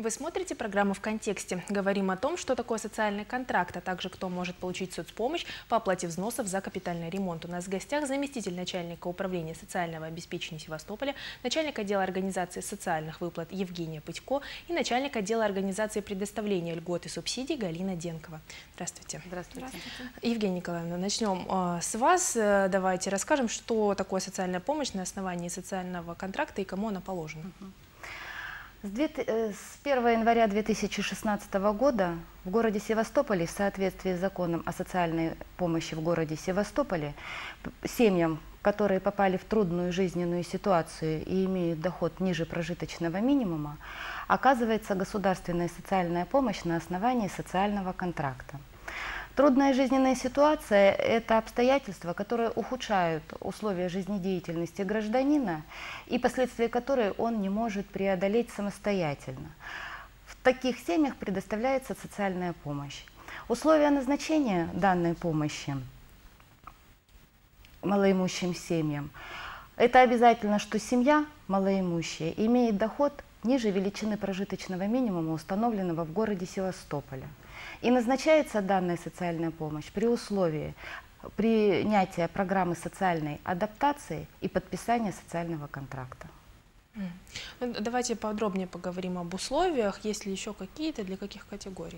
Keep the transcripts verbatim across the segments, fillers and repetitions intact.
Вы смотрите программу «В контексте». Говорим о том, что такое социальный контракт, а также кто может получить соцпомощь по оплате взносов за капитальный ремонт. У нас в гостях заместитель начальника управления социального обеспечения Севастополя, начальник отдела организации социальных выплат Евгения Пытько и начальник отдела организации предоставления льгот и субсидий Галина Денкова. Здравствуйте. Здравствуйте. Здравствуйте. Евгения Николаевна, начнем с вас. Давайте расскажем, что такое социальная помощь на основании социального контракта и кому она положена. С первого января две тысячи шестнадцатого года в городе Севастополе в соответствии с законом о социальной помощи в городе Севастополе семьям, которые попали в трудную жизненную ситуацию и имеют доход ниже прожиточного минимума, оказывается государственная социальная помощь на основании социального контракта. Трудная жизненная ситуация – это обстоятельства, которые ухудшают условия жизнедеятельности гражданина и последствия которой он не может преодолеть самостоятельно. В таких семьях предоставляется социальная помощь. Условия назначения данной помощи малоимущим семьям – это обязательно, что семья малоимущая имеет доход ниже величины прожиточного минимума, установленного в городе Севастополе. И назначается данная социальная помощь при условии принятия программы социальной адаптации и подписания социального контракта. Давайте подробнее поговорим об условиях. Есть ли еще какие-то, для каких категорий?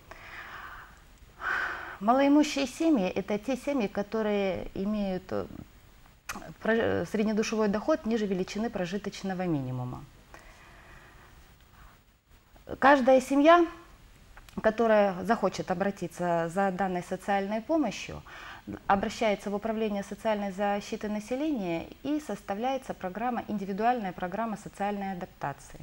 Малоимущие семьи – это те семьи, которые имеют среднедушевой доход ниже величины прожиточного минимума. Каждая семья, которая захочет обратиться за данной социальной помощью, обращается в Управление социальной защиты населения и составляется программа, индивидуальная программа социальной адаптации.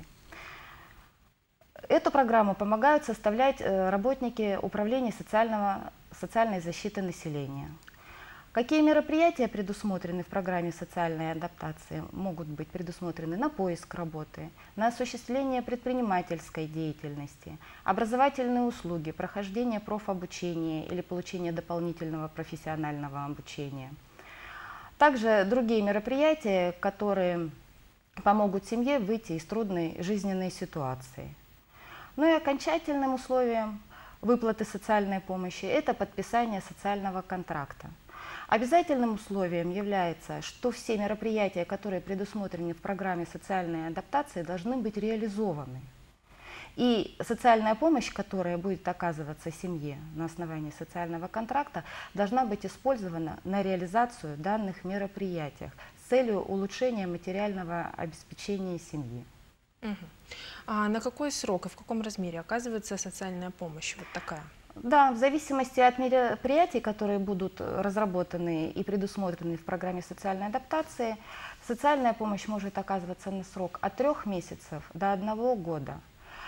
Эту программу помогают составлять работники Управления социального, социальной защиты населения. Какие мероприятия предусмотрены в программе социальной адаптации? Могут быть предусмотрены на поиск работы, на осуществление предпринимательской деятельности, образовательные услуги, прохождение профобучения или получение дополнительного профессионального обучения. Также другие мероприятия, которые помогут семье выйти из трудной жизненной ситуации. Ну и окончательным условием выплаты социальной помощи – это подписание социального контракта. Обязательным условием является, что все мероприятия, которые предусмотрены в программе социальной адаптации, должны быть реализованы. И социальная помощь, которая будет оказываться семье на основании социального контракта, должна быть использована на реализацию данных мероприятий с целью улучшения материального обеспечения семьи. Угу. А на какой срок и в каком размере оказывается социальная помощь вот такая? Да, в зависимости от мероприятий, которые будут разработаны и предусмотрены в программе социальной адаптации, социальная помощь может оказываться на срок от трех месяцев до одного года.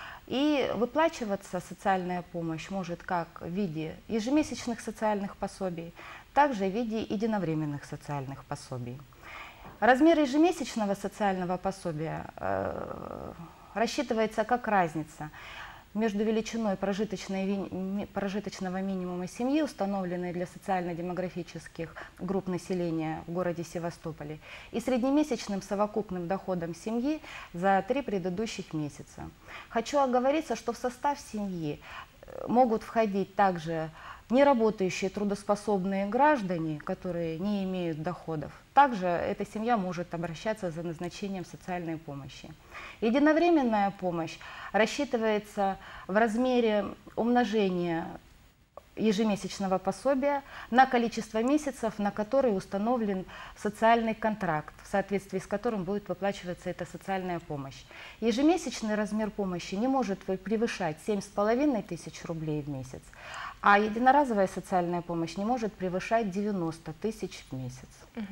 И выплачиваться социальная помощь может как в виде ежемесячных социальных пособий, также в виде единовременных социальных пособий. Размер ежемесячного социального пособия э, рассчитывается как разница между величиной прожиточного минимума семьи, установленной для социально-демографических групп населения в городе Севастополе, и среднемесячным совокупным доходом семьи за три предыдущих месяца. Хочу оговориться, что в состав семьи могут входить также неработающие трудоспособные граждане, которые не имеют доходов. Также эта семья может обращаться за назначением социальной помощи. Единовременная помощь рассчитывается в размере умножения ежемесячного пособия на количество месяцев, на которые установлен социальный контракт, в соответствии с которым будет выплачиваться эта социальная помощь. Ежемесячный размер помощи не может превышать семь с половиной тысяч рублей в месяц, а единоразовая социальная помощь не может превышать девяносто тысяч в месяц.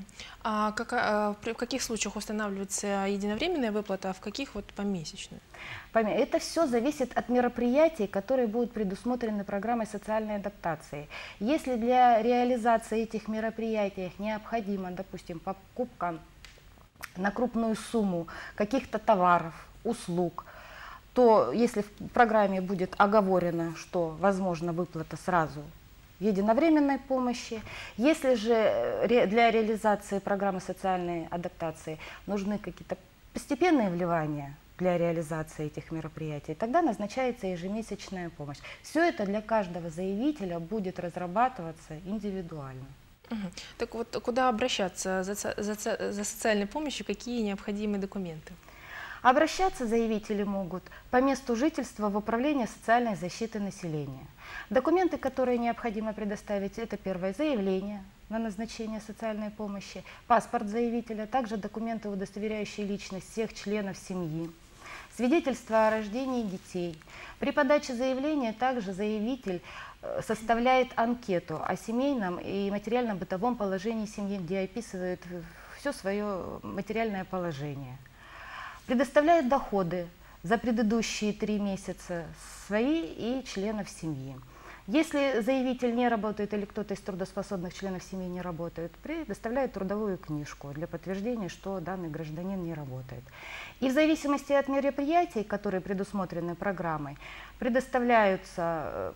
А как, а в каких случаях устанавливается единовременная выплата, а в каких вот помесячная? Это все зависит от мероприятий, которые будут предусмотрены программой социальной адаптации. Если для реализации этих мероприятий необходима, допустим, покупка на крупную сумму каких-то товаров, услуг, то если в программе будет оговорено, что возможна выплата сразу единовременной помощи, если же для реализации программы социальной адаптации нужны какие-то постепенные вливания для реализации этих мероприятий, тогда назначается ежемесячная помощь. Все это для каждого заявителя будет разрабатываться индивидуально. Угу. Так вот, куда обращаться за, за, за социальной помощью, какие необходимые документы? Обращаться заявители могут по месту жительства в Управление социальной защиты населения. Документы, которые необходимо предоставить, это первое заявление на назначение социальной помощи, паспорт заявителя, также документы, удостоверяющие личность всех членов семьи, свидетельство о рождении детей. При подаче заявления также заявитель составляет анкету о семейном и материально-бытовом положении семьи, где описывает все свое материальное положение. Предоставляет доходы за предыдущие три месяца свои и членов семьи. Если заявитель не работает или кто-то из трудоспособных членов семьи не работает, предоставляет трудовую книжку для подтверждения, что данный гражданин не работает. И в зависимости от мероприятий, которые предусмотрены программой, предоставляются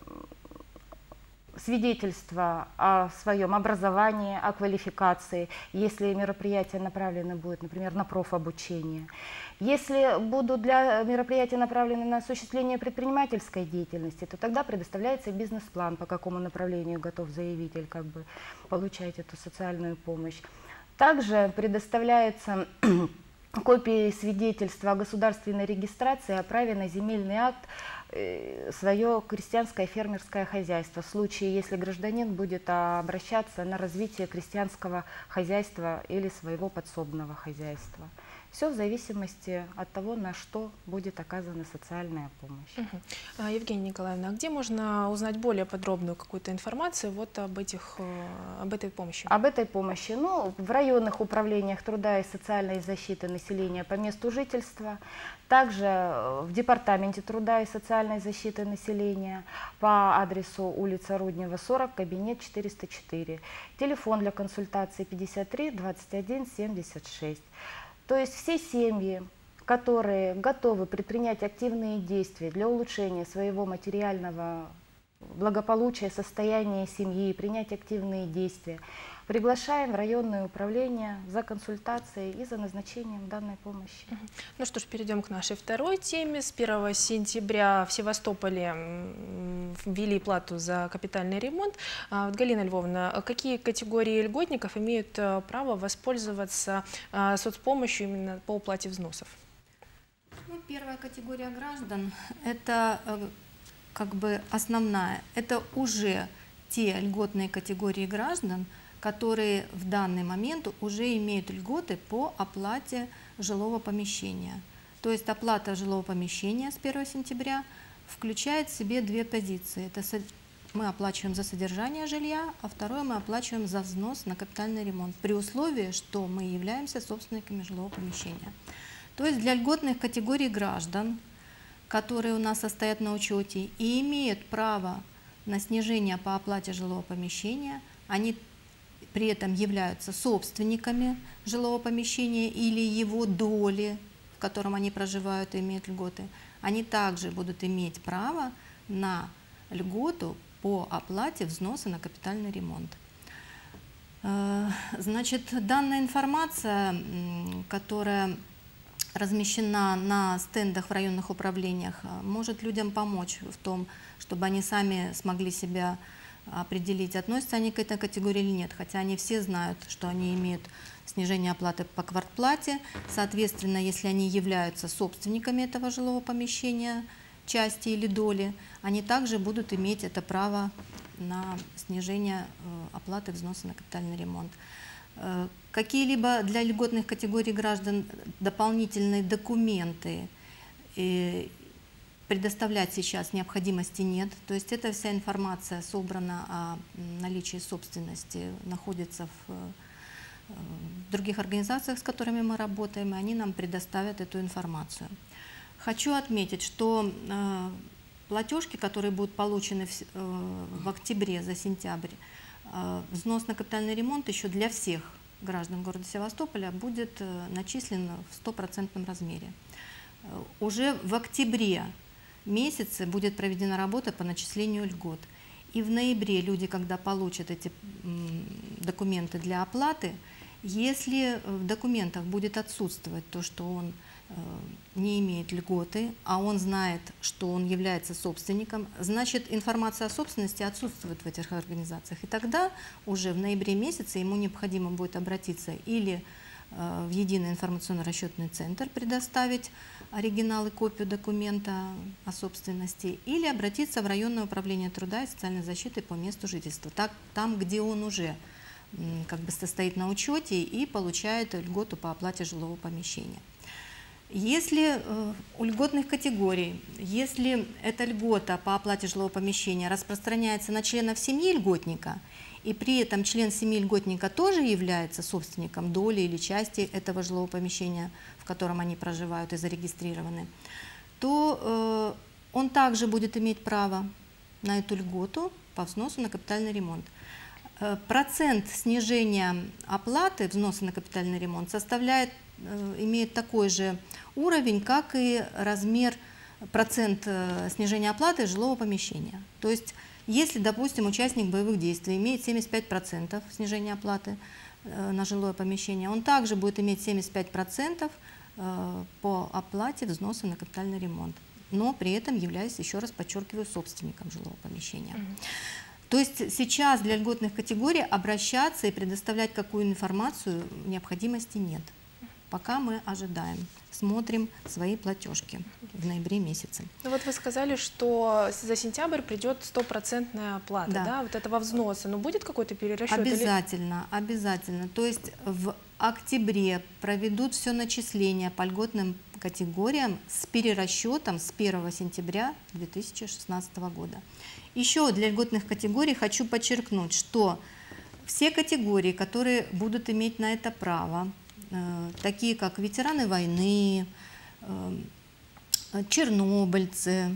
свидетельства о своем образовании, о квалификации, если мероприятия направлены будут, например, на профобучение. Если будут для мероприятия направлены на осуществление предпринимательской деятельности, то тогда предоставляется бизнес-план, по какому направлению готов заявитель как бы получать эту социальную помощь. Также предоставляется копии свидетельства о государственной регистрации, о праве на земельный акт, свое крестьянское фермерское хозяйство, в случае, если гражданин будет обращаться на развитие крестьянского хозяйства или своего подсобного хозяйства. Все в зависимости от того, на что будет оказана социальная помощь. Угу. Евгения Николаевна, а где можно узнать более подробную какую-то информацию вот об, этих, об этой помощи? Об этой помощи? Ну, в районных управлениях труда и социальной защиты населения по месту жительства, также в Департаменте труда и социальной защиты населения по адресу улица Руднева, сорок, кабинет четыреста четыре. Телефон для консультации пятьдесят три двадцать один семьдесят шесть. То есть все семьи, которые готовы предпринять активные действия для улучшения своего материального благополучия, состояния семьи, принять активные действия, приглашаем в районное управление за консультацией и за назначением данной помощи. Ну что ж, перейдем к нашей второй теме. С первого сентября в Севастополе ввели плату за капитальный ремонт. Вот, Галина Львовна, какие категории льготников имеют право воспользоваться соцпомощью именно по уплате взносов? Ну, первая категория граждан – это как бы основная. Это уже те льготные категории граждан, которые в данный момент уже имеют льготы по оплате жилого помещения. То есть оплата жилого помещения с первого сентября включает в себе две позиции. Это мы оплачиваем за содержание жилья, а второе мы оплачиваем за взнос на капитальный ремонт, при условии, что мы являемся собственниками жилого помещения. То есть для льготных категорий граждан, которые у нас состоят на учете и имеют право на снижение по оплате жилого помещения, они при этом являются собственниками жилого помещения или его доли, в котором они проживают и имеют льготы, они также будут иметь право на льготу по оплате взноса на капитальный ремонт. Значит, данная информация, которая размещена на стендах в районных управлениях, может людям помочь в том, чтобы они сами смогли себя определить, относятся они к этой категории или нет, хотя они все знают, что они имеют снижение оплаты по квартплате. Соответственно, если они являются собственниками этого жилого помещения, части или доли, они также будут иметь это право на снижение оплаты взноса на капитальный ремонт. Какие-либо для льготных категорий граждан дополнительные документы предоставлять сейчас необходимости нет. То есть эта вся информация собрана о наличии собственности, находится в, в других организациях, с которыми мы работаем, и они нам предоставят эту информацию. Хочу отметить, что э, платежки, которые будут получены в, э, в октябре за сентябрь, э, взнос на капитальный ремонт еще для всех граждан города Севастополя будет э, начислен в стопроцентном размере. Э, уже в октябре месяце будет проведена работа по начислению льгот. И в ноябре люди, когда получат эти документы для оплаты, Если в документах будет отсутствовать то, что он не имеет льготы, а он знает, что он является собственником, значит, информация о собственности отсутствует в этих организациях. И тогда уже в ноябре месяце ему необходимо будет обратиться или в единый информационно-расчетный центр, предоставить оригинал и копию документа о собственности, или обратиться в районное управление труда и социальной защиты по месту жительства, так, там, где он уже как бы состоит на учете и получает льготу по оплате жилого помещения. Если э, у льготных категорий, если эта льгота по оплате жилого помещения распространяется на членов семьи льготника, и при этом член семьи льготника тоже является собственником доли или части этого жилого помещения, в котором они проживают и зарегистрированы, то э, он также будет иметь право на эту льготу по взносу на капитальный ремонт. Э, процент снижения оплаты взноса на капитальный ремонт составляет, э, имеет такой же уровень, как и размер, процент снижения оплаты жилого помещения. То есть, если, допустим, участник боевых действий имеет семьдесят пять процентов снижения оплаты на жилое помещение, он также будет иметь семьдесят пять процентов по оплате взноса на капитальный ремонт, но при этом являясь, еще раз подчеркиваю, собственником жилого помещения. Mm-hmm. То есть сейчас для льготных категорий обращаться и предоставлять какую информацию необходимости нет. Пока мы ожидаем, смотрим свои платежки в ноябре месяце. Ну вот вы сказали, что за сентябрь придет стопроцентная оплата, да. Да, вот этого взноса. Но будет какой-то перерасчет? Обязательно, или... обязательно. То есть в октябре проведут все начисления по льготным категориям с перерасчетом с первого сентября две тысячи шестнадцатого года. Еще для льготных категорий хочу подчеркнуть, что все категории, которые будут иметь на это право, такие как ветераны войны, чернобыльцы,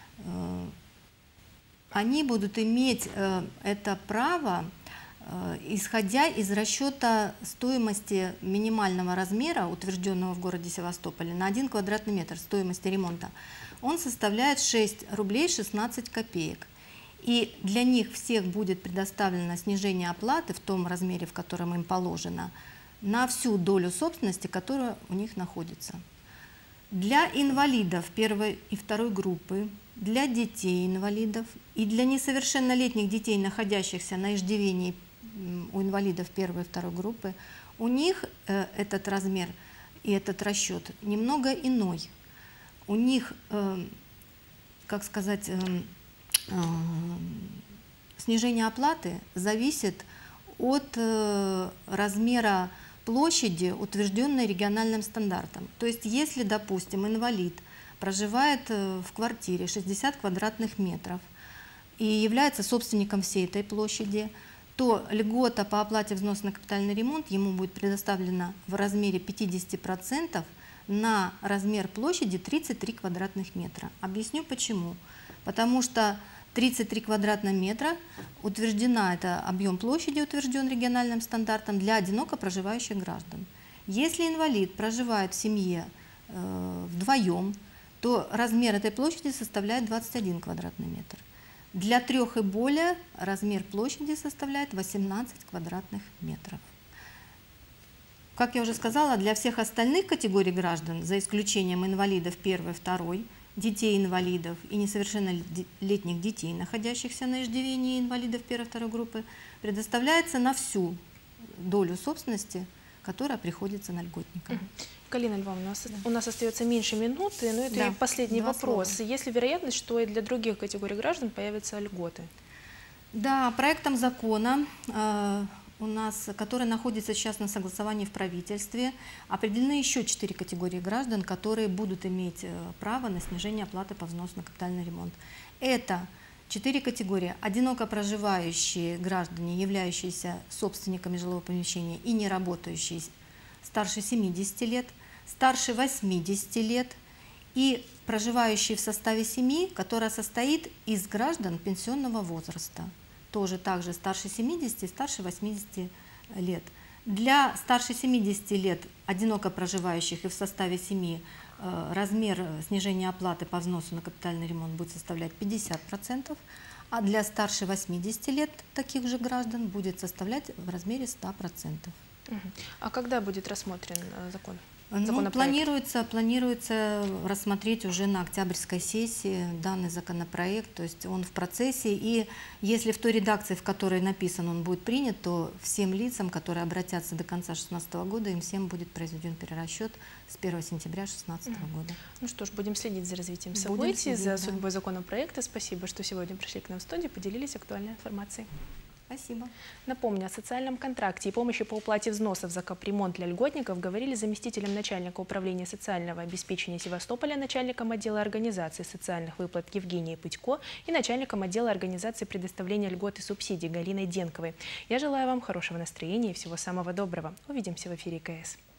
они будут иметь это право, исходя из расчета стоимости минимального размера, утвержденного в городе Севастополе, на один квадратный метр стоимости ремонта. Он составляет шесть рублей шестнадцать копеек. И для них всех будет предоставлено снижение оплаты в том размере, в котором им положено, на всю долю собственности, которая у них находится. Для инвалидов первой и второй группы, для детей инвалидов и для несовершеннолетних детей, находящихся на иждивении у инвалидов первой и второй группы, у них э, этот размер и этот расчет немного иной. У них, э, как сказать, э, э, снижение оплаты зависит от э, размера площади, утвержденной региональным стандартом. То есть, если, допустим, инвалид проживает в квартире шестьдесят квадратных метров и является собственником всей этой площади, то льгота по оплате взноса на капитальный ремонт ему будет предоставлена в размере пятидесяти процентов на размер площади тридцать три квадратных метра. Объясню почему. Потому что тридцать три квадратных метра утверждена, это объем площади утвержден региональным стандартом для одиноко проживающих граждан. Если инвалид проживает в семье э, вдвоем, то размер этой площади составляет двадцать один квадратный метр. Для трех и более размер площади составляет восемнадцать квадратных метров. Как я уже сказала, для всех остальных категорий граждан, за исключением инвалидов первой, второй, детей-инвалидов и несовершеннолетних детей, находящихся на иждивении инвалидов первой и второй группы, предоставляется на всю долю собственности, которая приходится на льготника. Галина Львовна, у нас, да. у нас остается меньше минуты, но это да. и последний Два вопрос. Слова. Есть ли вероятность, что и для других категорий граждан появятся льготы? Да, проектом закона э, у нас, который находится сейчас на согласовании в правительстве, определены еще четыре категории граждан, которые будут иметь право на снижение оплаты по взносу на капитальный ремонт. Это четыре категории: одиноко проживающие граждане, являющиеся собственниками жилого помещения и не работающие, старше семидесяти лет, старше восьмидесяти лет и проживающие в составе семьи, которая состоит из граждан пенсионного возраста. Тоже также старше семидесяти и старше восьмидесяти лет. Для старше семидесяти лет одиноко проживающих и в составе семьи э, размер снижения оплаты по взносу на капитальный ремонт будет составлять пятьдесят процентов, а для старше восьмидесяти лет таких же граждан будет составлять в размере ста процентов. А когда будет рассмотрен э, закон? Ну, планируется, планируется рассмотреть уже на октябрьской сессии данный законопроект, то есть он в процессе, и если в той редакции, в которой написан, он будет принят, то всем лицам, которые обратятся до конца две тысячи шестнадцатого года, им всем будет произведен перерасчет с первого сентября две тысячи шестнадцатого года. Ну что ж, будем следить за развитием событий, следить, за судьбой да. законопроекта. Спасибо, что сегодня пришли к нам в студию, поделились актуальной информацией. Спасибо. Напомню, о социальном контракте и помощи по уплате взносов за капремонт для льготников говорили с заместителем начальника управления социального обеспечения Севастополя, начальником отдела организации социальных выплат Евгенией Пытько и начальником отдела организации предоставления льгот и субсидий Галиной Денковой. Я желаю вам хорошего настроения и всего самого доброго. Увидимся в эфире КС.